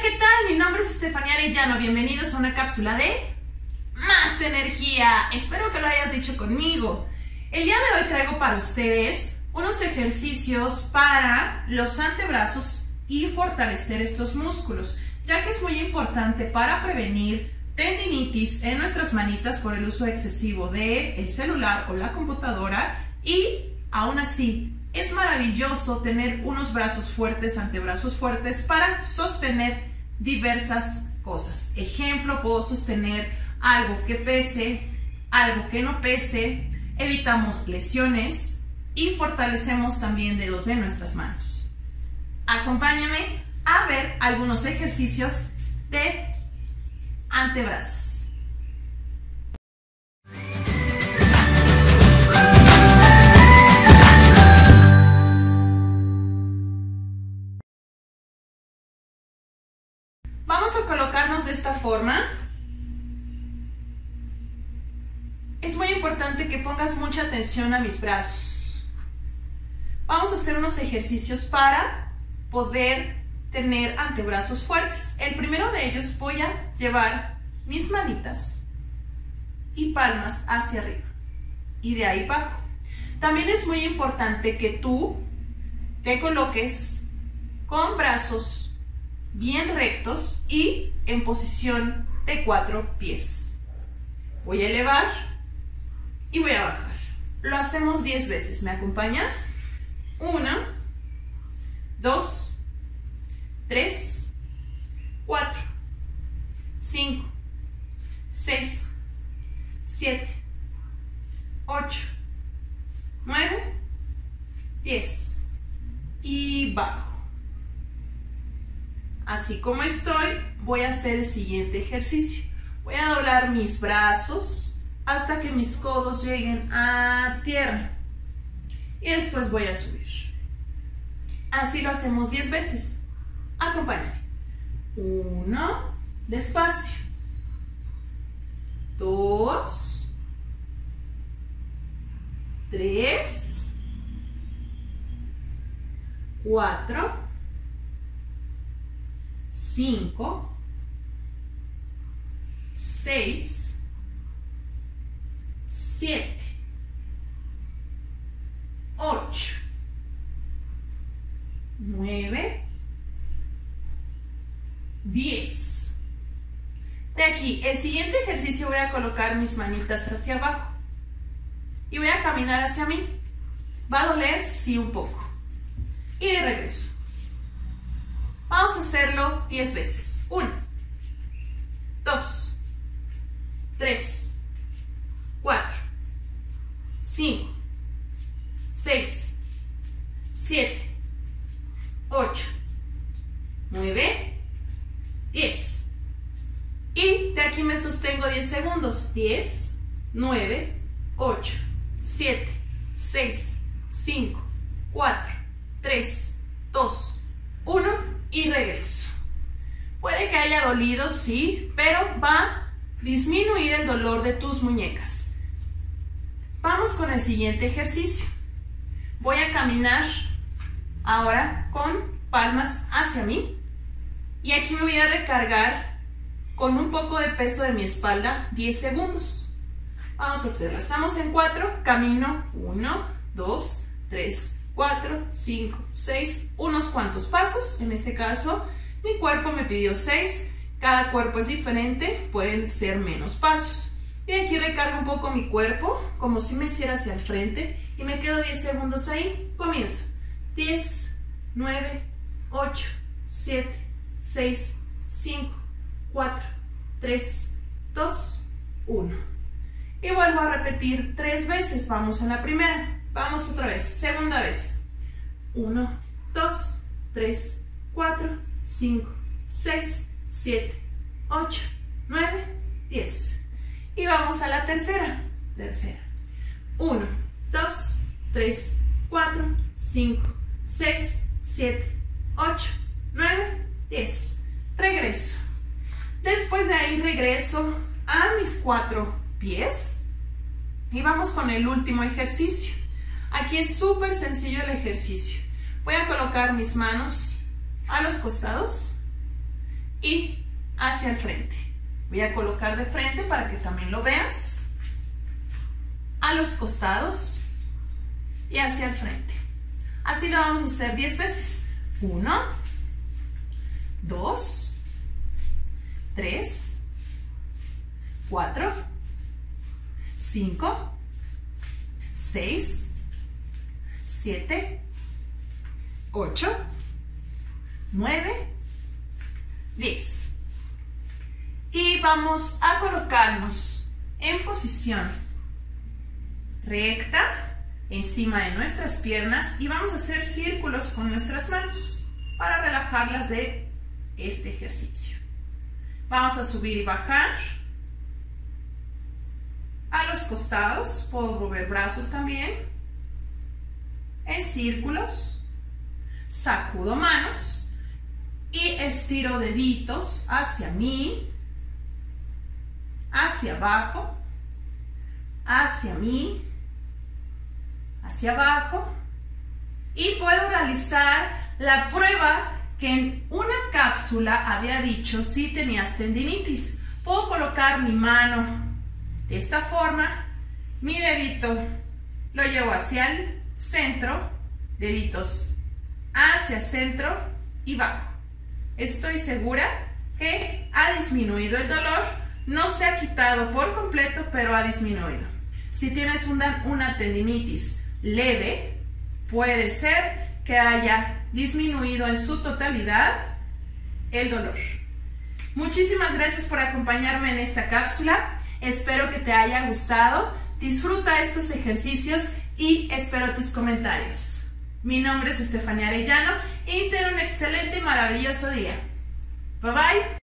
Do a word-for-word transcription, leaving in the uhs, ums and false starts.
¿qué tal? Mi nombre es Estefanía Arellano. Bienvenidos a una cápsula de más energía. Espero que lo hayas dicho conmigo. El día de hoy traigo para ustedes unos ejercicios para los antebrazos y fortalecer estos músculos, ya que es muy importante para prevenir tendinitis en nuestras manitas por el uso excesivo del celular o la computadora. Y aún así es maravilloso tener unos brazos fuertes, antebrazos fuertes para sostener diversas cosas. Ejemplo, puedo sostener algo que pese, algo que no pese, evitamos lesiones y fortalecemos también dedos de nuestras manos. Acompáñame a ver algunos ejercicios de antebrazos. Vamos a colocarnos de esta forma. Es muy importante que pongas mucha atención a mis brazos. Vamos a hacer unos ejercicios para poder tener antebrazos fuertes. El primero de ellos, voy a llevar mis manitas y palmas hacia arriba y de ahí abajo. También es muy importante que tú te coloques con brazos bien rectos y en posición de cuatro pies. Voy a elevar y voy a bajar. Lo hacemos diez veces. ¿Me acompañas? uno, dos, tres, cuatro, cinco, seis, siete, ocho, nueve, diez y bajo. Así como estoy, voy a hacer el siguiente ejercicio. Voy a doblar mis brazos hasta que mis codos lleguen a tierra. Y después voy a subir. Así lo hacemos diez veces. Acompáñame. uno, despacio. dos, tres, cuatro, cinco, seis, siete, ocho, nueve, diez. De aquí, el siguiente ejercicio, voy a colocar mis manitas hacia abajo y voy a caminar hacia mí. Va a doler, sí, un poco. Y de regreso. Vamos a hacerlo diez veces. uno, dos, tres, cuatro, cinco, seis, siete, ocho, nueve, diez. Y de aquí me sostengo diez segundos. diez, nueve, ocho, siete, seis, cinco, cuatro, tres, dos, uno. Y regreso. Puede que haya dolido, sí, pero va a disminuir el dolor de tus muñecas. Vamos con el siguiente ejercicio. Voy a caminar ahora con palmas hacia mí. Y aquí me voy a recargar con un poco de peso de mi espalda diez segundos. Vamos a hacerlo. Estamos en cuatro. Camino. uno, dos, tres, cuatro, cinco, seis, unos cuantos pasos. En este caso, mi cuerpo me pidió seis. Cada cuerpo es diferente, pueden ser menos pasos. Y aquí recargo un poco mi cuerpo, como si me hiciera hacia el frente, y me quedo diez segundos ahí. Comienzo. diez, nueve, ocho, siete, seis, cinco, cuatro, tres, dos, uno. Y vuelvo a repetir tres veces. Vamos en la primera. Vamos otra vez, segunda vez. uno, dos, tres, cuatro, cinco, seis, siete, ocho, nueve, diez. Y vamos a la tercera. Tercera. uno, dos, tres, cuatro, cinco, seis, siete, ocho, nueve, diez. Regreso. Después de ahí regreso a mis cuatro pies. Y vamos con el último ejercicio. Aquí es súper sencillo el ejercicio. Voy a colocar mis manos a los costados y hacia el frente. Voy a colocar de frente para que también lo veas. A los costados y hacia el frente. Así lo vamos a hacer diez veces. uno, dos, tres, cuatro, cinco, seis, siete, ocho, nueve, diez. Y vamos a colocarnos en posición recta encima de nuestras piernas y vamos a hacer círculos con nuestras manos para relajarlas de este ejercicio. Vamos a subir y bajar a los costados, puedo mover brazos también, en círculos, sacudo manos y estiro deditos hacia mí, hacia abajo, hacia mí, hacia abajo, y puedo realizar la prueba que en una cápsula había dicho si tenías tendinitis. Puedo colocar mi mano de esta forma, mi dedito lo llevo hacia el centro, deditos hacia el centro y bajo. Estoy segura que ha disminuido el dolor. No se ha quitado por completo, pero ha disminuido. Si tienes una, una tendinitis leve, puede ser que haya disminuido en su totalidad el dolor. Muchísimas gracias por acompañarme en esta cápsula. Espero que te haya gustado. Disfruta estos ejercicios y espero tus comentarios. Mi nombre es Estefanía Arellano y ten un excelente y maravilloso día. Bye bye.